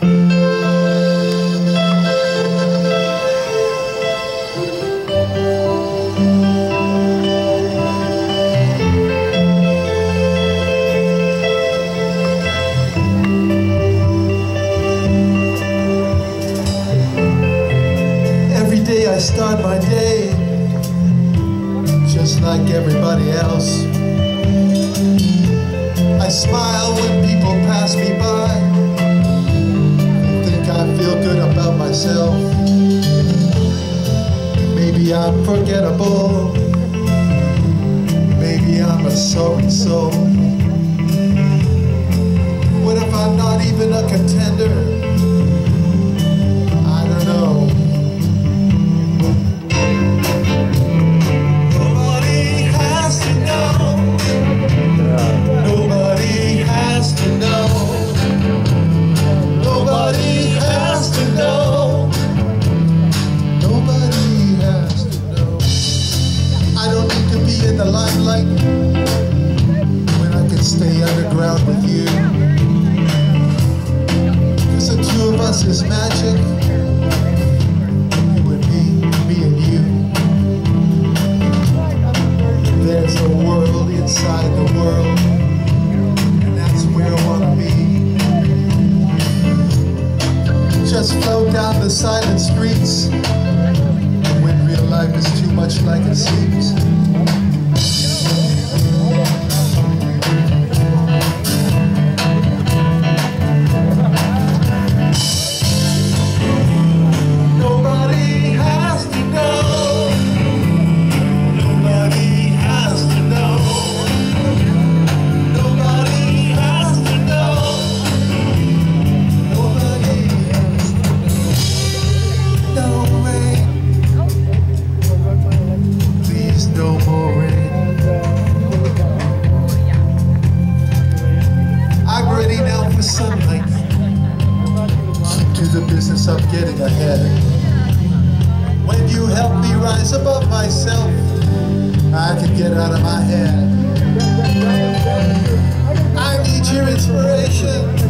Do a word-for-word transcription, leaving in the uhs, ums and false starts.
I start my day just like everybody else. I smile when people pass me by, think I feel good about myself. Maybe I'm forgettable, maybe I'm a sorry soul. What if I'm not even a contender? I don't know. In the limelight when I can stay underground with you, 'cause the two of us is magic, you and me, me and you. There's a world inside the world, and that's where I want to be. Just flow down the silent streets when real life is too much like it seems. Sunlight to the business of getting ahead. When you help me rise above myself, I can get out of my head. I need your inspiration.